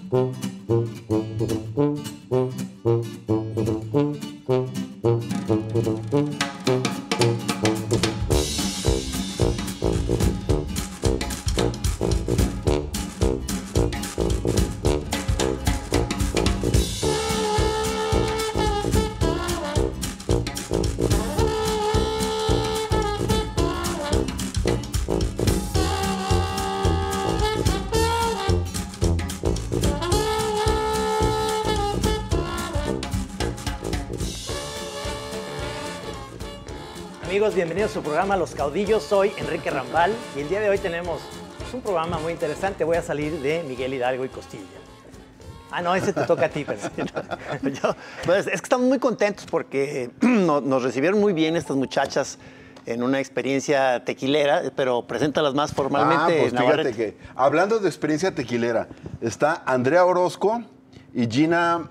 Amigos, bienvenidos a su programa Los Caudillos. Soy Enrique Rambal y el día de hoy tenemos un programa muy interesante. Voy a salir de Miguel Hidalgo y Costilla. Ah, no, ese te toca a ti, pero Pues, es que estamos muy contentos porque nos recibieron muy bien estas muchachas en una experiencia tequilera, pero preséntalas más formalmente. Pues fíjate que, hablando de experiencia tequilera, está Andrea Orozco y Gina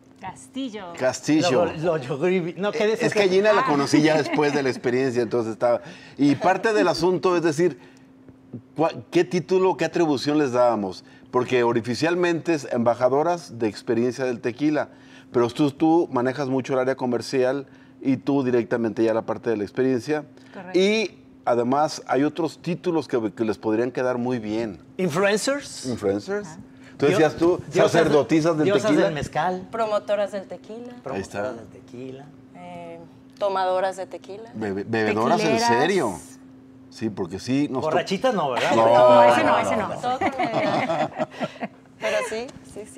Castillo. No, ¿qué es que Gina la conocí ya después de la experiencia, entonces estaba... Y parte del asunto es decir, ¿qué título, qué atribución les dábamos? Porque oficialmente es embajadoras de experiencia del tequila, pero tú manejas mucho el área comercial y tú directamente ya la parte de la experiencia. Correcto. Y además hay otros títulos que les podrían quedar muy bien. ¿Influencers? ¿Influencers? Ajá. Entonces decías tú, sacerdotisas del diosas tequila. del mezcal. Promotoras del tequila. Ahí está. Promotoras del tequila. Tomadoras de tequila. Bebedoras en Tequileras. serio. Sí, porque sí. Borrachitas no, ¿verdad? No, ese no. Todo con medida. Pero sí.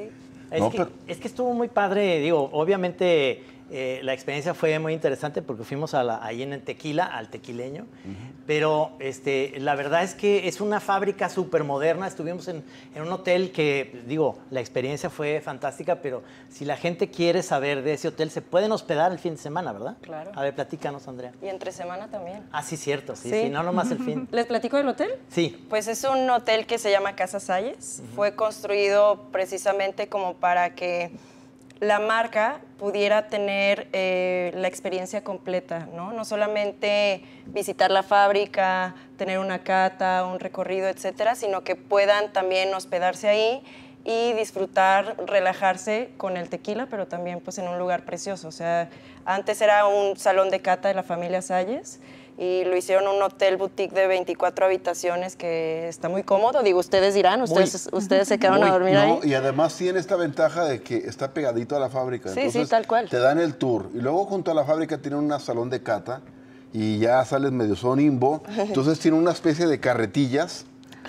Es que estuvo muy padre, digo, obviamente la experiencia fue muy interesante porque fuimos ahí en el Tequila, al tequileño, pero la verdad es que es una fábrica súper moderna. Estuvimos en un hotel que, digo, la experiencia fue fantástica, pero si la gente quiere saber de ese hotel, se pueden hospedar el fin de semana, ¿verdad? Claro. A ver, platícanos, Andrea. Y entre semana también. Ah, sí, cierto, sí, no nomás el fin. ¿Les platico del hotel? Sí. Pues es un hotel que se llama Casa Salles. Fue construido precisamente como para que la marca pudiera tener la experiencia completa, ¿no? No solamente visitar la fábrica, tener una cata, un recorrido, etcétera, sino que puedan también hospedarse ahí y disfrutar, relajarse con el tequila, pero también pues en un lugar precioso. O sea, antes era un salón de cata de la familia Salles y lo hicieron un hotel boutique de 24 habitaciones que está muy cómodo. Digo, ustedes dirán, ustedes se quedaron a dormir ahí. Y además tiene esta ventaja de que está pegadito a la fábrica. Sí, Entonces, tal cual. Te dan el tour y luego junto a la fábrica tienen un salón de cata y ya sales medio sonimbo. Entonces tiene una especie de carretillas.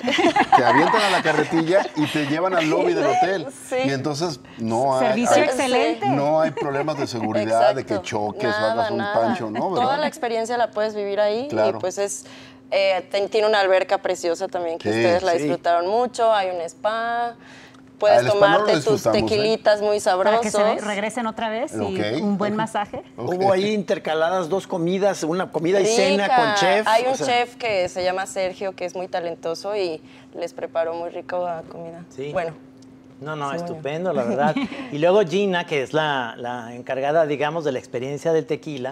Te avientan a la carretilla y te llevan al lobby del hotel. Sí. Y entonces no hay... Servicio excelente. No hay problemas de seguridad, de que choques o hagas un pancho, ¿no? ¿Verdad? Toda la experiencia la puedes vivir ahí. Claro. Y pues tiene una alberca preciosa también que ustedes la disfrutaron mucho. Hay un spa. Puedes el spa no lo tomarte tus disfrutamos, tequilitas muy Para que sabrosos. se regresen otra vez y Ok. un buen masaje. Hubo ahí intercaladas dos comidas, una comida y cena Rica. con chef. Hay un chef que se llama Sergio, que es muy talentoso y les preparó muy rico la comida. Sí. Bueno. No, Sí, estupendo, la verdad. Y luego Gina, que es la encargada, digamos, de la experiencia del tequila,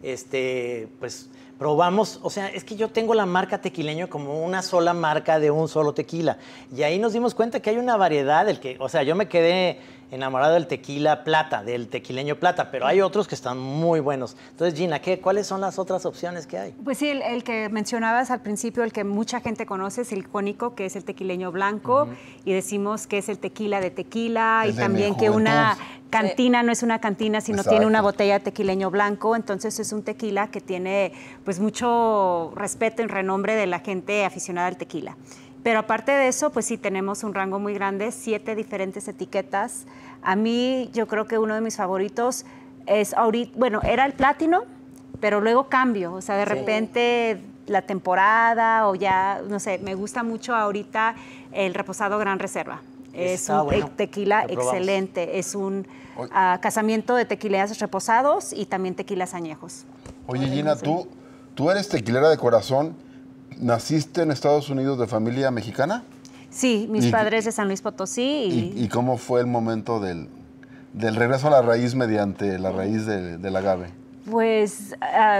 pues probamos, o sea, es que yo tengo la marca Tequileño como una sola marca de un solo tequila. Y ahí nos dimos cuenta que hay una variedad, o sea, yo me quedé enamorado del tequila plata, del tequileño plata, pero hay otros que están muy buenos. Entonces, Gina, ¿cuáles son las otras opciones que hay? Pues sí, el que mencionabas al principio, el que mucha gente conoce es el icónico, que es el tequileño blanco, y decimos que es el tequila de tequila, Es y de también mi que una juventud. cantina no es una cantina, sino Exacto. tiene una botella de tequileño blanco. Entonces es un tequila que tiene pues mucho respeto y renombre de la gente aficionada al tequila. Pero aparte de eso, pues sí, tenemos un rango muy grande, 7 diferentes etiquetas. A mí, yo creo que uno de mis favoritos es ahorita, bueno, era el platino, pero luego cambio. O sea, de repente la temporada o ya, no sé, me gusta mucho ahorita el reposado Gran Reserva. Es un tequila excelente. Es un casamiento de tequileas reposados y también tequilas añejos. Oye, Gina, tú eres tequilera de corazón. ¿Naciste en Estados Unidos de familia mexicana? Sí, mis padres de San Luis Potosí. ¿Y cómo fue el momento del regreso a la raíz mediante la raíz del agave? Pues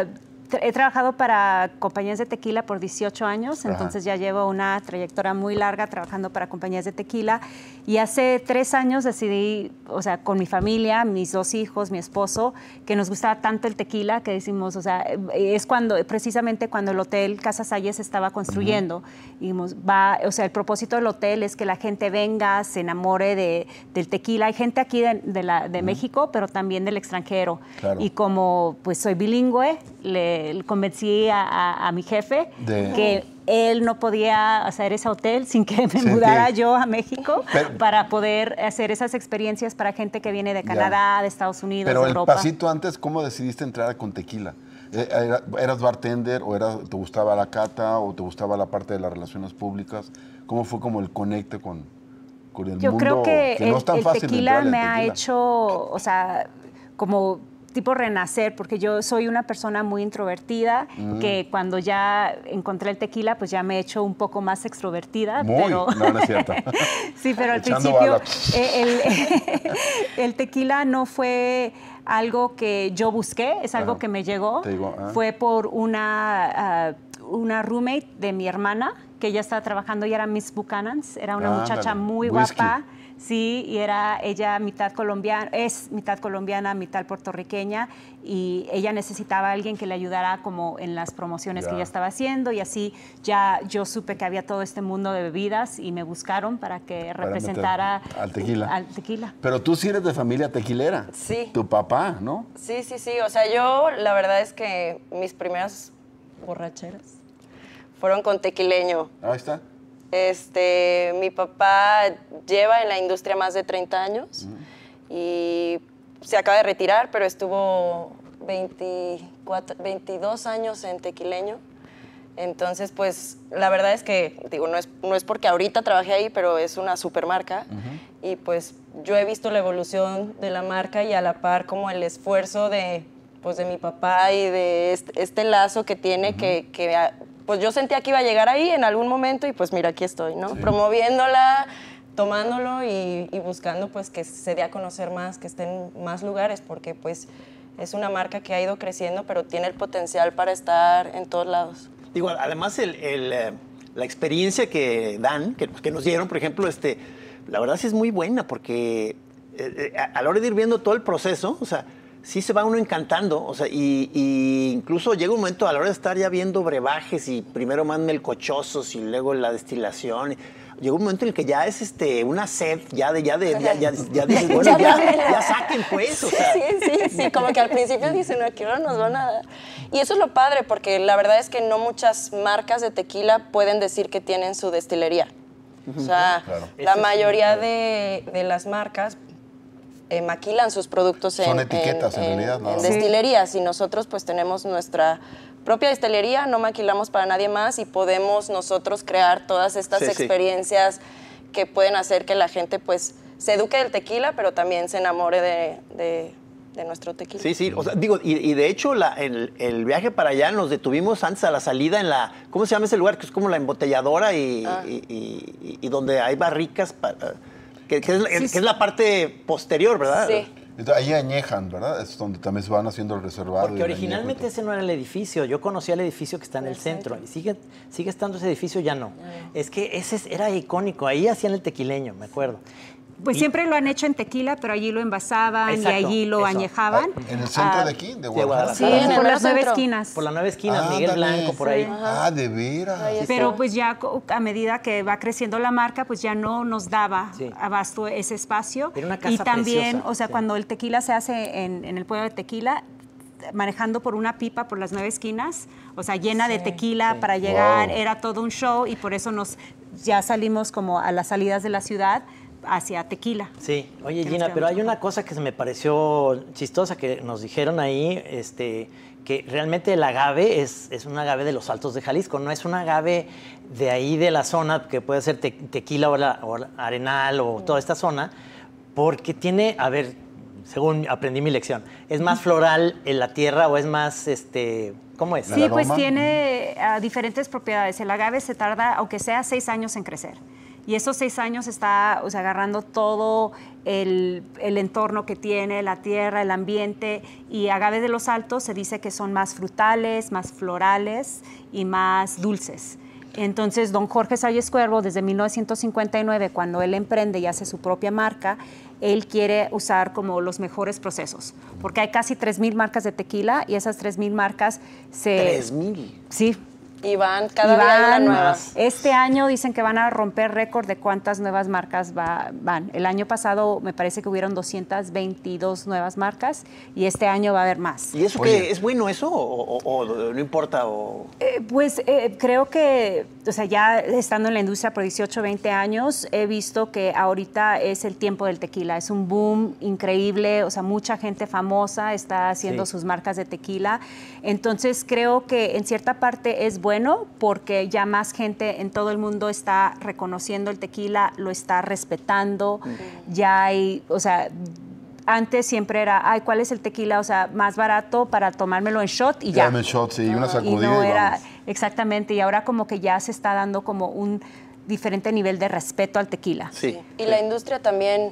he trabajado para compañías de tequila por 18 años, entonces ya llevo una trayectoria muy larga trabajando para compañías de tequila. Y hace 3 años decidí, o sea, con mi familia, mis 2 hijos, mi esposo, que nos gustaba tanto el tequila que decimos, o sea, es precisamente cuando el hotel Casa Salles se estaba construyendo. Y dijimos, o sea, el propósito del hotel es que la gente venga, se enamore del tequila. Hay gente aquí de México, pero también del extranjero. Claro. Y como pues soy bilingüe, le convencí a mi jefe que él no podía hacer ese hotel sin que me mudara yo a México para poder hacer esas experiencias para gente que viene de Canadá, de Estados Unidos, Pero de Europa. el pasito antes, ¿cómo decidiste entrar con tequila? ¿Eras bartender o te gustaba la cata o te gustaba la parte de las relaciones públicas? ¿Cómo fue como el conecte con el Yo mundo creo que no es tan el fácil tequila entrarle me al ha tequila? hecho, o sea, como tipo renacer, porque yo soy una persona muy introvertida, que cuando ya encontré el tequila, pues ya me he hecho un poco más extrovertida. No, no es cierto. Sí, pero al Echando principio balas. el tequila no fue algo que yo busqué, es algo que me llegó. Te llegó, Fue por una roommate de mi hermana, que ella estaba trabajando y era Miss Buchanan, era una muchacha muy Whisky. guapa. Sí, y era ella mitad colombiana, es mitad colombiana, mitad puertorriqueña, y ella necesitaba a alguien que le ayudara como en las promociones que ella estaba haciendo, y así ya yo supe que había todo este mundo de bebidas y me buscaron para que representara al tequila. Al tequila. Pero tú sí eres de familia tequilera. Sí. Tu papá, ¿no? Sí, sí, sí. O sea, yo la verdad es que mis primeras borracheras fueron con tequileño. Ahí está. Mi papá lleva en la industria más de 30 años y se acaba de retirar, pero estuvo 22 años en tequileño. Entonces, pues, la verdad es que, digo, no es porque ahorita trabajé ahí, pero es una supermarca. Y, pues, yo he visto la evolución de la marca y a la par como el esfuerzo de mi papá y de este lazo que tiene pues yo sentía que iba a llegar ahí en algún momento y pues mira, aquí estoy, ¿no? Sí. Promoviéndola, tomándolo y buscando pues que se dé a conocer más, que esté en más lugares, porque pues es una marca que ha ido creciendo, pero tiene el potencial para estar en todos lados. Digo, además la experiencia que dan, que nos dieron, por ejemplo, la verdad sí es muy buena, porque a la hora de ir viendo todo el proceso, o sea, sí se va uno encantando, o sea, y incluso llega un momento a la hora de estar ya viendo brebajes y primero más melcochosos y luego la destilación. Llega un momento en el que ya es una sed, ya dices, bueno, ya saquen pues, o sea. Sí, como que al principio dicen, ¿a qué hora nos van a dar? Y eso es lo padre, porque la verdad es que no muchas marcas de tequila pueden decir que tienen su destilería. O sea, la mayoría de las marcas maquilan sus productos son etiquetas en realidad, ¿no? En destilerías, y nosotros pues tenemos nuestra propia destilería, no maquilamos para nadie más y podemos nosotros crear todas estas experiencias que pueden hacer que la gente pues se eduque del tequila, pero también se enamore de nuestro tequila. Sí, o sea, digo, y de hecho el viaje para allá nos detuvimos antes a la salida en ¿cómo se llama ese lugar? Que es como la embotelladora y donde hay barricas que es la parte posterior, ¿verdad? Sí. Ahí añejan, ¿verdad? Es donde también se van haciendo el reservado. Porque originalmente ese no era el edificio. Yo conocía el edificio que está en el centro. Y sigue estando ese edificio, ya no. Es que ese era icónico. Ahí hacían el tequileño, me acuerdo. Pues siempre lo han hecho en tequila, pero allí lo envasaban. Exacto, y allí lo añejaban. ¿En el centro de aquí? ¿De Guadalajara? Sí, por las 9 esquinas. Por las 9 esquinas, Miguel Blanco, por ahí. ¿De veras? Pero pues ya a medida que va creciendo la marca, pues ya no nos daba abasto ese espacio. Era una casa y también, preciosa, o sea, cuando el tequila se hace en el pueblo de Tequila, manejando por una pipa por las 9 esquinas, o sea, llena de tequila para llegar, era todo un show, y por eso ya salimos como a las salidas de la ciudad hacia Tequila. Sí, oye Gina, pero hay una cosa que se me pareció chistosa que nos dijeron ahí, que realmente el agave es un agave de los Altos de Jalisco, no es un agave de ahí de la zona, que puede ser Tequila o Arenal o toda esta zona, porque tiene, a ver, según aprendí mi lección, ¿es más floral en la tierra o es más, cómo es? Sí, pues tiene diferentes propiedades. El agave se tarda, aunque sea 6 años en crecer. Y esos 6 años está, o sea, agarrando todo el entorno que tiene, la tierra, el ambiente. Y agave de los Altos se dice que son más frutales, más florales y más dulces. Entonces, don Jorge Salles Cuervo, desde 1959, cuando él emprende y hace su propia marca, él quiere usar como los mejores procesos, porque hay casi 3,000 marcas de tequila y esas 3,000 marcas se... ¿3,000? Sí. Y van cada día hay una nueva. Este año dicen que van a romper récord de cuántas nuevas marcas van. El año pasado me parece que hubieron 222 nuevas marcas y este año va a haber más. ¿Y eso qué? ¿Es bueno eso o no importa? Creo que, o sea, ya estando en la industria por 18, 20 años, he visto que ahorita es el tiempo del tequila. Es un boom increíble, o sea, mucha gente famosa está haciendo sus marcas de tequila. Entonces, creo que en cierta parte es bueno porque ya más gente en todo el mundo está reconociendo el tequila, lo está respetando. Ya hay, o sea, antes siempre era, ay, ¿cuál es el tequila? O sea, más barato para tomármelo en shot y ya. En shot, sí, una sacudida y no era, vamos. Exactamente, y ahora como que ya se está dando como un diferente nivel de respeto al tequila. Sí. Y la industria también,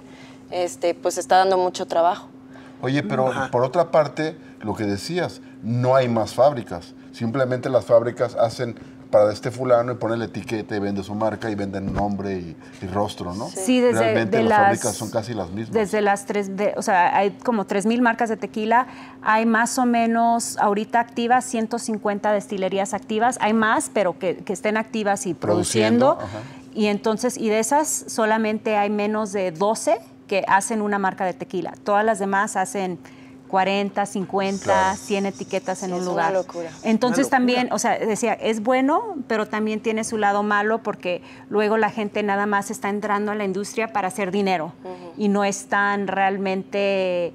pues está dando mucho trabajo. Oye, pero por otra parte, lo que decías, no hay más fábricas. Simplemente las fábricas hacen para este fulano y ponen la etiqueta y venden su marca y venden nombre y rostro, ¿no? Sí, desde realmente las fábricas son casi las mismas. Desde las o sea, hay como 3,000 marcas de tequila, hay más o menos ahorita activas 150 destilerías activas, hay más, pero que estén activas y produciendo. Y entonces, y de esas solamente hay menos de 12 que hacen una marca de tequila. Todas las demás hacen 40, 50, 100 etiquetas en un lugar. Es una locura. Entonces también, o sea, decía, es bueno, pero también tiene su lado malo porque luego la gente nada más está entrando a la industria para hacer dinero y no están realmente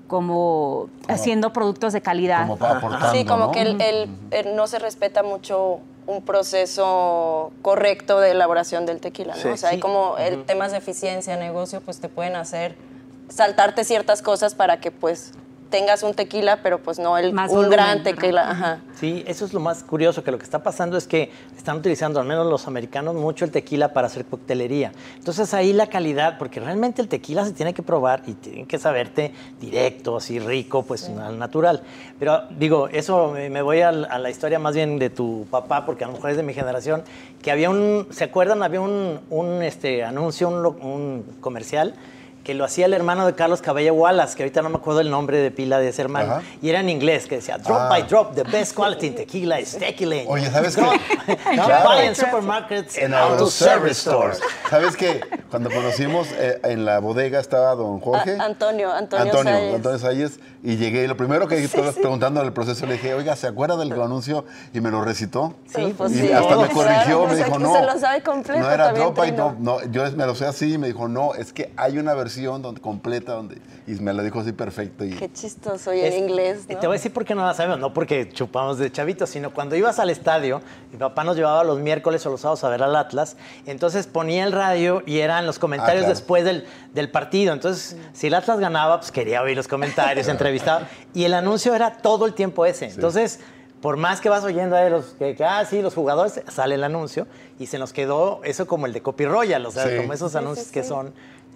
como haciendo productos de calidad. Como aportando, sí, como ¿no? que no se respeta mucho un proceso correcto de elaboración del tequila, ¿no? Sí, o sea, hay como temas de eficiencia, negocio, pues te pueden hacer saltarte ciertas cosas para que pues tengas un tequila, pero pues no un gran tequila. Ajá. Sí, eso es lo más curioso, que lo que está pasando es que están utilizando, al menos los americanos, mucho el tequila para hacer coctelería. Entonces ahí la calidad, porque realmente el tequila se tiene que probar y tiene que saberte directo, así rico, pues al natural. Pero digo, eso me voy a la historia más bien de tu papá, porque a lo mejor es de mi generación, que había ¿se acuerdan? Había un anuncio, un comercial, que lo hacía el hermano de Carlos Cabello Wallace, que ahorita no me acuerdo el nombre de pila de ese hermano, y era en inglés, que decía, drop by drop, the best quality in tequila is tequila. Oye, ¿sabes qué? Don't buy in supermarkets and auto service stores. ¿Sabes qué? Cuando conocimos en la bodega estaba don Jorge. Antonio Salles. Y llegué, y lo primero que estabas preguntando el proceso, le dije, oiga, ¿se acuerda del anuncio? Y me lo recitó. Sí, pues y sí. hasta me corrigió, Pues me dijo, aquí no. se lo sabe completo, no era también drop by Trino. drop, no, yo me lo sé así, y me dijo, no, es que hay una versión completa y me lo dijo así perfecto. Y Qué chistoso, y en inglés, ¿no? Te voy a decir por qué no la sabemos, no porque chupamos de chavitos, sino cuando ibas al estadio, mi papá nos llevaba los miércoles o los sábados a ver al Atlas, entonces ponía el radio y eran los comentarios claro. después del partido. Entonces, si el Atlas ganaba, pues quería oír los comentarios, entrevistaba, y el anuncio era todo el tiempo ese. Sí. Entonces, por más que vas oyendo a los los jugadores, sale el anuncio y se nos quedó eso como el de Copy Royal, o sea, como esos anuncios que son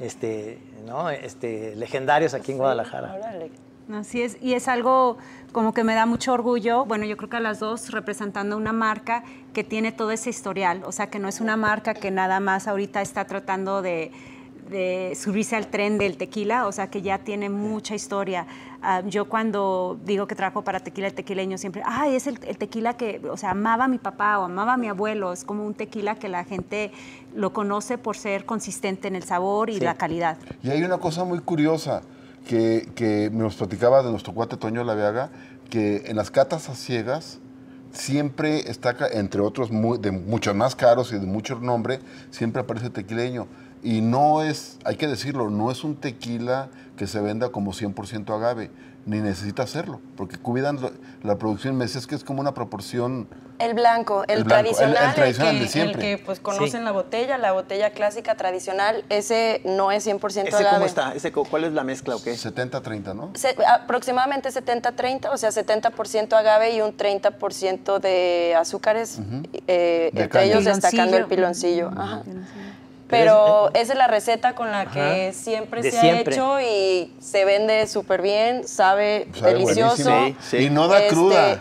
legendarios aquí en Guadalajara. Así es, y es algo como que me da mucho orgullo, bueno, yo creo que a las dos representando una marca que tiene todo ese historial, o sea, que no es una marca que nada más ahorita está tratando de subirse al tren del tequila, o sea, que ya tiene mucha historia. Yo cuando digo que trabajo para Tequila el Tequileño siempre, es el tequila que, o sea, amaba a mi papá o amaba a mi abuelo, es como un tequila que la gente lo conoce por ser consistente en el sabor y la calidad. Y hay una cosa muy curiosa que nos platicaba de nuestro cuate Toño Laveaga, que en las catas a ciegas siempre está, entre otros de muchos más caros y de mucho nombre, siempre aparece tequileño. Y no es, hay que decirlo, no es un tequila que se venda como 100% agave, ni necesita hacerlo, porque cuidan la producción. Me decías que es como una proporción... El blanco, el tradicional, el tradicional de el siempre. que pues conocen la botella clásica tradicional, ese no es 100% ¿Ese agave. cómo está? ¿Cuál es la mezcla o qué? 70-30, ¿no? Aproximadamente 70-30, o sea, 70% agave y un 30% de azúcares, entre ellos destacando el piloncillo. Ajá. Pero esa es la receta con la que siempre De se siempre. ha hecho y se vende súper bien, sabe Sabe delicioso. buenísimo. Sí. Y no da cruda.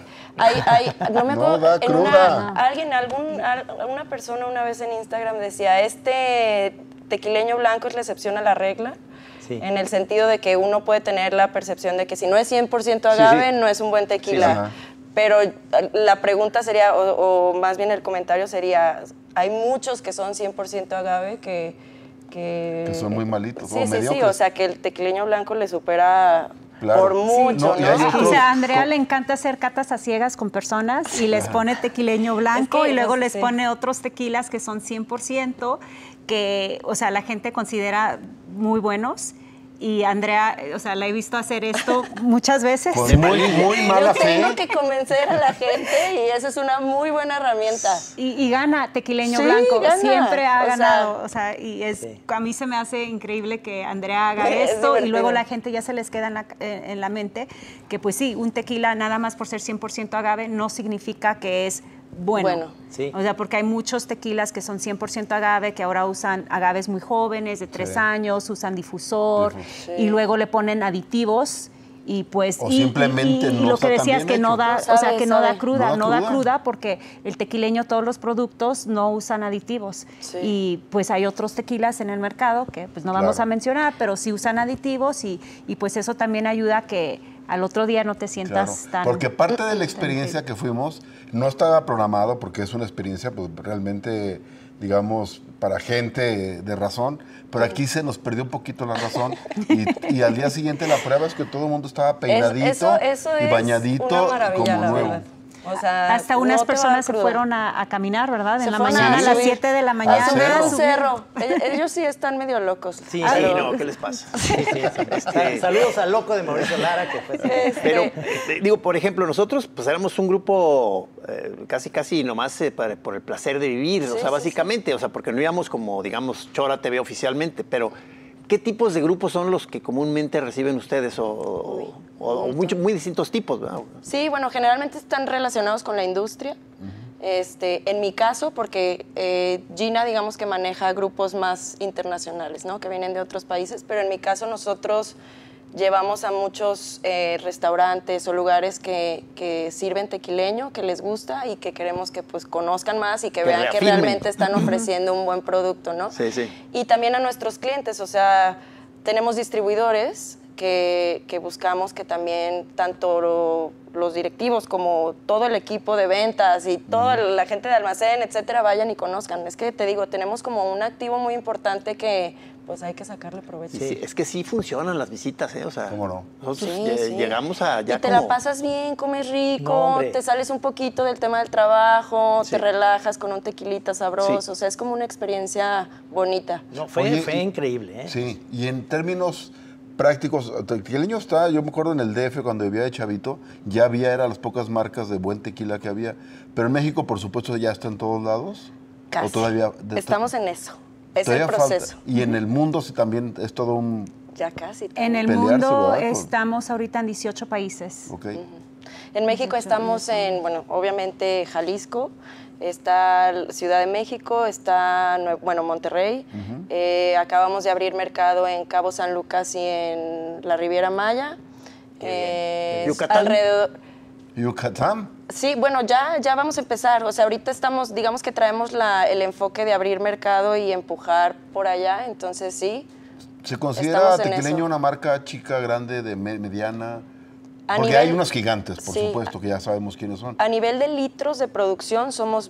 No me No acuerdo, da en cruda. una persona una vez en Instagram decía, este tequileño blanco es la excepción a la regla. Sí. En el sentido de que uno puede tener la percepción de que si no es 100% agave, sí. no es un buen tequila. Ajá. Pero la pregunta sería, o más bien el comentario sería, hay muchos que son 100% agave que son muy malitos, Sí, o sí, sí, mediocres. o sea que el tequileño blanco le supera Claro. por mucho, No, y ¿no? hay otros- O sea, a Andrea le encanta hacer catas a ciegas con personas y les pone tequileño blanco Es que, y luego pues, les sí. pone otros tequilas que son 100%, que, o sea, la gente considera muy buenos. Y Andrea, o sea, la he visto hacer esto muchas veces. Con muy mala Yo tengo fe. que convencer a la gente y esa es una muy buena herramienta. Y gana tequileño Sí, blanco, gana. siempre ha O sea, ganado. O sea, y Sí. a mí se me hace increíble que Andrea haga Es esto y divertido. luego la gente ya se les queda en la mente que pues sí, un tequila nada más por ser 100% agave no significa que es bueno. Sí. O sea, porque hay muchos tequilas que son 100% agave, que ahora usan agaves muy jóvenes, de 3 Sí. años, usan difusor Sí. y luego le ponen aditivos. Y pues O simplemente no lo está que tan decías bien que no hecho. da, No o sea, sabe, que no da sabe. cruda, No da cruda. porque el tequileño, todos los productos no usan aditivos. Sí. Y pues hay otros tequilas en el mercado que pues no vamos Claro. a mencionar, pero sí usan aditivos y pues eso también ayuda a que al otro día no te sientas Claro, tan... porque parte de la experiencia que fuimos no estaba programado porque es una experiencia pues, realmente, digamos, para gente de razón, pero aquí se nos perdió un poquito la razón y al día siguiente la prueba es que todo el mundo estaba peinadito Eso y es bañadito una maravilla, como la nuevo. verdad. O sea, Hasta unas no te va a dar personas se cruda. fueron a caminar, ¿verdad? Se En la fueron mañana, a las subir. 7 de la mañana. Al Subir cerro. un cerro. Ellos sí están medio locos. Sí, Sí, pero- no, ¿qué les pasa? Sí, sí, sí. Saludos al loco de Mauricio Lara, que fue... Pero, digo, por ejemplo, nosotros pues éramos un grupo casi nomás por el placer de vivir, o Sí, sea, sí, básicamente, o sea, porque no íbamos como, digamos, Chora TV oficialmente, pero ¿qué tipos de grupos son los que comúnmente reciben ustedes o muy distintos tipos, ¿verdad? Sí, bueno, generalmente están relacionados con la industria. En mi caso, porque Gina, digamos que maneja grupos más internacionales, ¿no? Que vienen de otros países, pero en mi caso nosotros llevamos a muchos restaurantes o lugares que sirven tequileño, que les gusta y que queremos que pues conozcan más y que vean que reafirmen. realmente están ofreciendo un buen producto, ¿no? Sí, sí. Y también a nuestros clientes, o sea, tenemos distribuidores que buscamos que también tanto los directivos como todo el equipo de ventas y toda la gente de almacén, etcétera, vayan y conozcan. Es que te digo, tenemos como un activo muy importante que pues hay que sacarle provecho. Sí, es que sí funcionan las visitas, ¿eh? O sea, ¿Cómo no? nosotros Sí, sí. llegamos a ya y te como... la pasas bien, comes rico, No, hombre. te sales un poquito del tema del trabajo, Sí. te relajas con un tequilita sabroso, Sí. o sea, es como una experiencia bonita. No, fue Oye, increíble, ¿eh? Sí, y en términos prácticos, tequileño está, yo me acuerdo en el DF cuando vivía de chavito, ya era las pocas marcas de buen tequila que había, pero en México por supuesto ya está en todos lados. Casi. ¿O todavía? Estamos en eso, es el todavía falta. proceso. Y en el mundo sí también es todo un... Ya casi. En el Pelearse, mundo ¿verdad? estamos ahorita en 18 países. Ok. En México estamos en, bueno, obviamente Jalisco, está Ciudad de México, está, Monterrey. Acabamos de abrir mercado en Cabo San Lucas y en la Riviera Maya. ¿Yucatán? Alrededor, Yucatán. sí, bueno, ya vamos a empezar. O sea, ahorita estamos, digamos que traemos el enfoque de abrir mercado y empujar por allá, entonces sí. ¿Se considera Estamos en tequileño eso. una marca chica, grande, de mediana? A Porque nivel- hay unos gigantes, por sí. supuesto, que ya sabemos quiénes son. A nivel de litros de producción, somos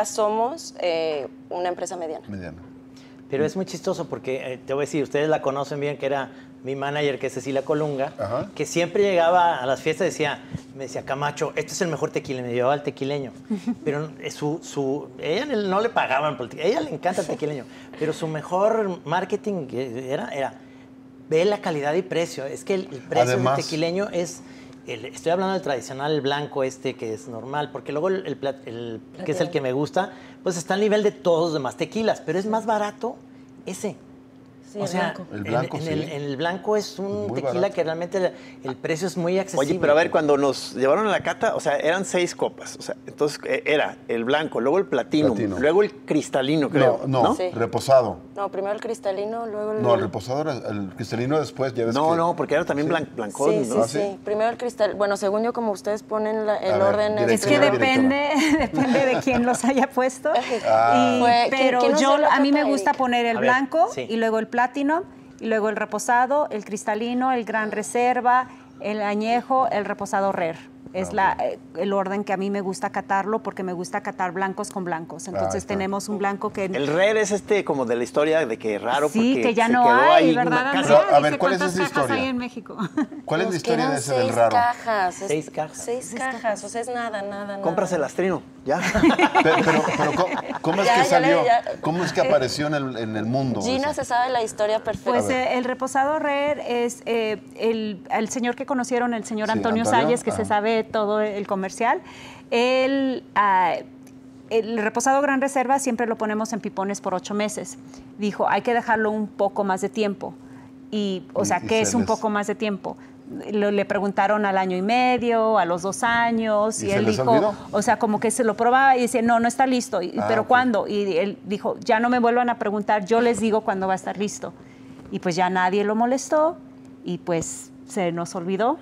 una empresa mediana. Mediana. Pero es muy chistoso porque, te voy a decir, ustedes la conocen bien, que era mi manager, que es Cecilia Colunga, Ajá. que siempre llegaba a las fiestas y me decía, Camacho, este es el mejor tequila, me llevaba al tequileño. Pero ella no le pagaban por el tequila, a ella le encanta el tequileño, pero su mejor marketing era ve la calidad y precio. Es que el precio Además, del tequileño es... estoy hablando del tradicional, el blanco que es normal, porque luego que es el que me gusta, pues está al nivel de todos los demás tequilas, pero es más barato ese. Sí, O el sea, blanco. El blanco, en sí. el blanco es un Muy tequila barato. que realmente el precio es muy accesible. Oye, pero a ver, cuando nos llevaron a la cata, o sea, eran 6 copas. O sea, entonces era el blanco, luego el platino, luego el cristalino, creo. No, Sí. reposado. No, primero el cristalino, luego el... No, el reposado era el cristalino después, ya ves que... No, porque era también blancón, Sí, sí, ¿no? sí. Primero el cristal. Bueno, según yo, como ustedes ponen el ver, orden... directora. Es que depende de quién los haya puesto. Pero ¿quién nos dio la a mí me cata, gusta Erika? poner el A ver, blanco sí. y luego el platino y luego el reposado, el cristalino, el gran reserva, el añejo, el reposado rare. Es el orden que a mí me gusta catarlo porque me gusta catar blancos con blancos. Entonces está. tenemos un blanco que... El rare es como de la historia de que raro sí, porque que ya se no quedó hay, ahí ¿verdad, una Andrea? casa. Pero, a ver, Dice, ¿cuál es ¿cuántas esa cajas historia? hay en México? ¿Cuál es la Nos historia quedan de ese del 6 raro? cajas. 6 cajas. 6 cajas, o sea, es nada. Compras el astrino, ya. Pero ¿cómo es Ya, que ya salió? ya. ¿Cómo es que apareció en el mundo? Gina eso? se sabe la historia perfecta. Pues el reposado rare es el señor que conocieron, el señor Sí, Antonio Antonio, Salles, que se ajá. sabe todo el comercial. El reposado Gran Reserva siempre lo ponemos en pipones por 8 meses. Dijo, hay que dejarlo un poco más de tiempo. O sea, Y ¿qué se es un les- poco más de tiempo? Le preguntaron al 1 año y medio, a los 2 años, ¿Y y se él les dijo, olvidó? o sea, como que se lo probaba y decía, no está listo. ¿Pero ok. cuándo? Y él dijo, ya no me vuelvan a preguntar, yo les digo cuándo va a estar listo. Y pues ya nadie lo molestó y pues se nos olvidó.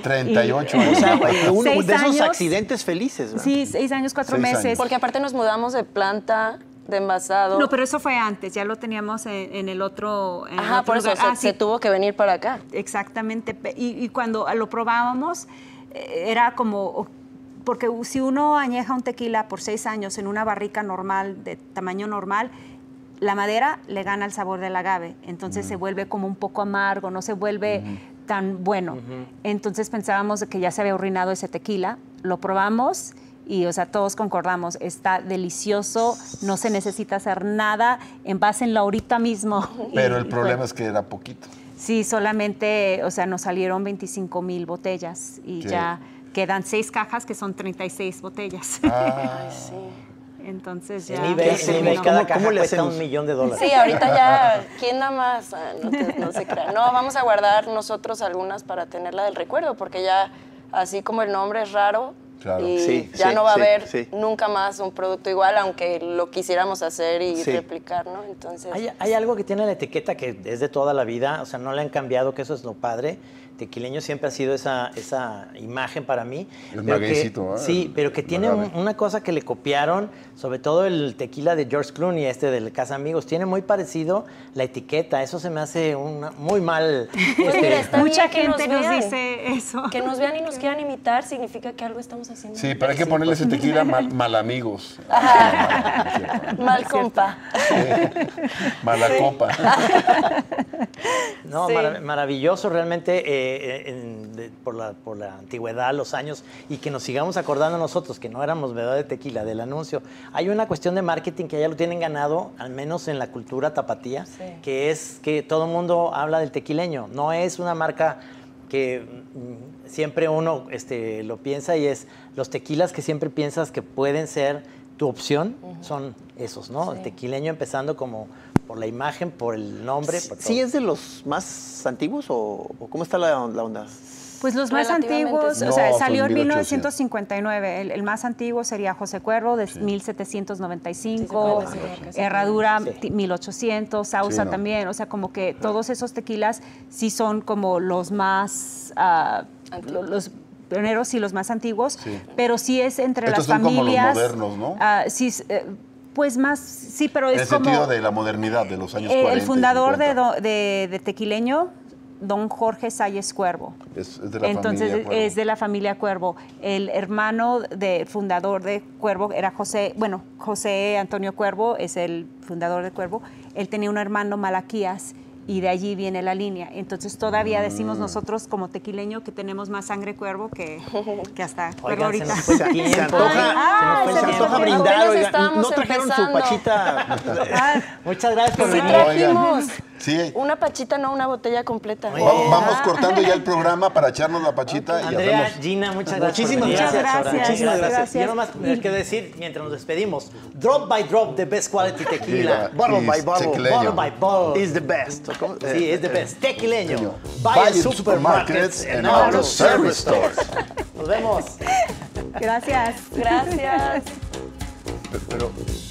38 Y- años. O sea, uno 6 de esos años. accidentes felices, ¿verdad? Sí, 6 años, 4 6 meses. años. Porque aparte nos mudamos de planta, de envasado. No, pero eso fue antes, ya lo teníamos en el otro en el Ajá, otro por eso lugar. se Sí, tuvo que venir para acá. exactamente. Y cuando lo probábamos, era como... Porque si uno añeja un tequila por 6 años en una barrica normal, de tamaño normal, la madera le gana el sabor del agave. Entonces se vuelve como un poco amargo, no se vuelve tan bueno. Entonces pensábamos de que ya se había arruinado ese tequila. Lo probamos y, o sea, todos concordamos, está delicioso, no se necesita hacer nada, envásenlo ahorita mismo. Pero el Y problema fue- es que era poquito. Sí, solamente, o sea, nos salieron 25,000 botellas y ¿Qué? ya quedan 6 cajas que son 36 botellas. Ay, sí. Entonces ya... En eBay, ya en eBay terminó. cada ¿Cómo caja le cuesta hacemos? $1,000,000. Sí, ahorita ya, ¿quién da más? Ah, no se crea. No, vamos a guardar nosotros algunas para tenerla del recuerdo, porque ya, así como el nombre es raro, Claro. y Sí, ya sí, no va a sí, haber sí. nunca más un producto igual, aunque lo quisiéramos hacer y Sí. replicar, ¿no? Entonces, Hay algo que tiene la etiqueta que es de toda la vida, o sea, no le han cambiado, que eso es lo padre. Tequileño siempre ha sido esa imagen para mí. El pero que- magueycito, ¿eh? Sí, pero que El tiene agave. una cosa que le copiaron, sobre todo el tequila de George Clooney, del Casa Amigos, tiene muy parecido la etiqueta. Eso se me hace muy mal. Pues mira, está Mucha bien que gente nos vean. dice eso. Que nos vean y nos quieran imitar significa que algo estamos haciendo. Sí, pero hay que ponerle ese tequila mal amigos. Mal compa. Mala copa. No, Sí. maravilloso realmente por la antigüedad, los años, y que nos sigamos acordando nosotros que no éramos verdad de tequila, del anuncio. Hay una cuestión de marketing que ya lo tienen ganado, al menos en la cultura tapatía, Sí. que es que todo el mundo habla del tequileño. No es una marca que siempre uno lo piensa, y es los tequilas que siempre piensas que pueden ser tu opción, son esos, ¿no? Sí. El tequileño empezando como por la imagen, por el nombre, por todo. ¿Sí es de los más antiguos o cómo está la onda? Pues los más Relativamente antiguos, sí. o sea, No, salió son en 1800. 1959. El más antiguo sería José Cuervo, de 1795. Sí, se puede, Herradura, Sí. 1800. Sausa Sí, no. también. O sea, como que todos esos tequilas sí son como los más... los pioneros y los más antiguos. Sí. Pero sí es entre Estos las son como los familias... modernos, ¿no? Sí, pues más... Sí, pero En es el como... sentido de la modernidad de los años 40 el y fundador 50. de Tequileño, don Jorge Salles Cuervo. Es de la Entonces familia Cuervo. es de la familia Cuervo. El hermano fundador de Cuervo era José Antonio Cuervo, es el fundador de Cuervo. Él tenía un hermano Malaquías y de allí viene la línea. Entonces todavía decimos nosotros como tequileño que tenemos más sangre Cuervo que hasta Cuervo Oigan, se ahorita. nos fue el tiempo. Se antoja, Ay, se se nos nos antoja fue. brindar, Apenas oigan. estábamos No trajeron su empezando. pachita. Muchas gracias por Sí venir. Oigan. trajimos. Sí. Una pachita, no una botella completa. Vamos cortando ya el programa para echarnos la pachita y Andrea, hacemos... Gina, muchas gracias. Muchísimas gracias. Ahora. Muchas Muchísimas gracias. gracias. Yo nomás me quiero decir, mientras nos despedimos, drop by drop, the best quality tequila. Bottle by Y bottle. tequileño. Bottle by bottle. Is the best. ¿Cómo? Sí, es the best. Tequileño. Buy Buy in in supermarkets and auto service stores. Nos vemos. Gracias. Gracias. Pero